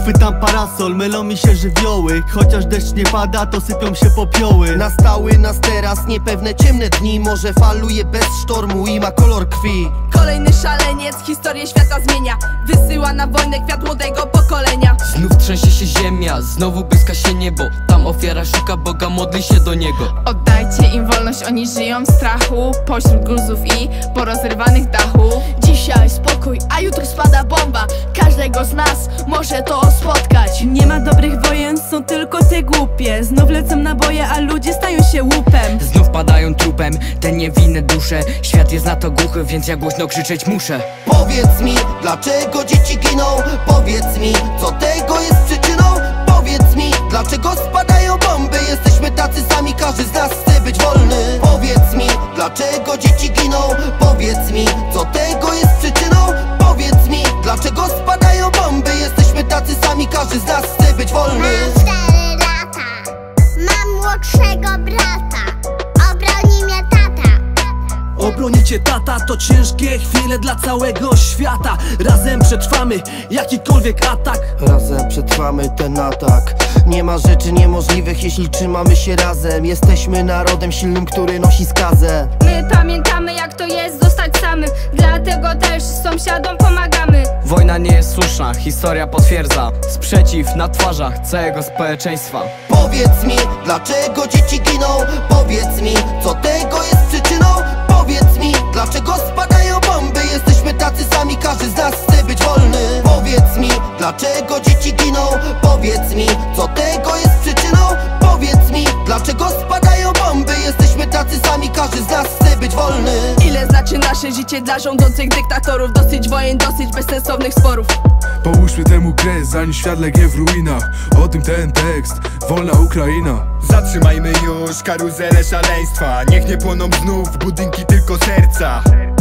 Chwytam parasol, mylą mi się żywioły. Chociaż deszcz nie pada, to sypią się popioły. Nastały nas teraz niepewne ciemne dni. Morze faluje bez sztormu i ma kolor krwi. Kolejny szaleniec historię świata zmienia. Wysyła na wojnę kwiat młodego pokolenia. Znów trzęsie się ziemia, znowu błyska się niebo. Tam ofiara szuka Boga, modli się do Niego. Oddajcie im wolność, oni żyją w strachu. Pośród gruzów i porozrywanych dachu. Dzisiaj spokój, a jutro spada bomba. Każdego z nas może to spotkać. Nie ma dobrych wojen, są tylko te głupie. Znów lecą naboje, a ludzie stają się łupem. Znów padają trupem te niewinne dusze. Świat jest na to głuchy, więc ja głośno krzyczeć muszę. Powiedz mi, dlaczego dzieci giną? Powiedz mi, co tego jest przyczyną? Powiedz mi, dlaczego spadają bomby? Jesteśmy tacy sami, każdy z nas chce być wolny. Powiedz mi, dlaczego dzieci giną? Powiedz mi, co tego jest przyczyną? Powiedz mi, dlaczego spadają bomby? Jesteśmy tacy sami, każdy z nas chce być wolny. Mam 4 lata, mam młodszego brata. Obroni mnie tata. Obronicie tata, to ciężkie chwile dla całego świata. Razem przetrwamy jakikolwiek atak. Razem przetrwamy ten atak. Nie ma rzeczy niemożliwych, jeśli trzymamy się razem. Jesteśmy narodem silnym, który nosi skazę. My pamiętamy, jak to jest zostać samym. Dlatego też sąsiadom pomagamy. Wojna nie jest słuszna, historia potwierdza. Sprzeciw na twarzach całego społeczeństwa. Powiedz mi, dlaczego dzieci giną? Powiedz mi, co tego jest przyczyną? Powiedz mi, dlaczego spadają bomby? Jesteśmy tacy sami, każdy z nas chce być wolny. Powiedz mi, dlaczego dzieci giną? Powiedz mi, co tego jest przyczyną? Powiedz mi, dlaczego spadają bomby? Jesteśmy tacy sami, każdy z nas chce być wolny. Ile znaczy nasze życie dla rządzących dyktatorów? Dosyć wojen, dosyć bezsensownych sporów. Połóżmy temu kres, zanim świat legnie w ruinach. O tym ten tekst, wolna Ukraina. Zatrzymajmy już karuzelę szaleństwa. Niech nie płoną znów budynki, tylko serca.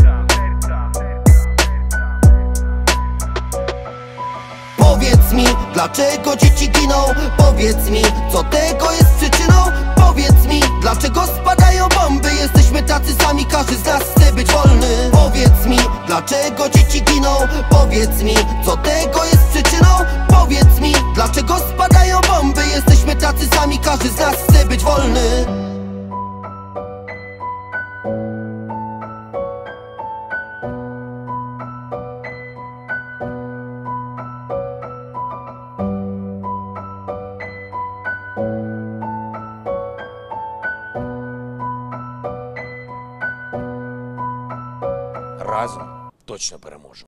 Powiedz mi, dlaczego dzieci giną? Powiedz mi, co tego jest przyczyną? Powiedz mi, dlaczego spadają bomby? Jesteśmy tacy sami, każdy z nas chce być wolny. Powiedz mi, dlaczego dzieci giną? Powiedz mi, co tego jest przyczyną? Powiedz mi, dlaczego spadają bomby? Jesteśmy tacy sami, każdy z nas chce być wolny. Разом точно переможемо.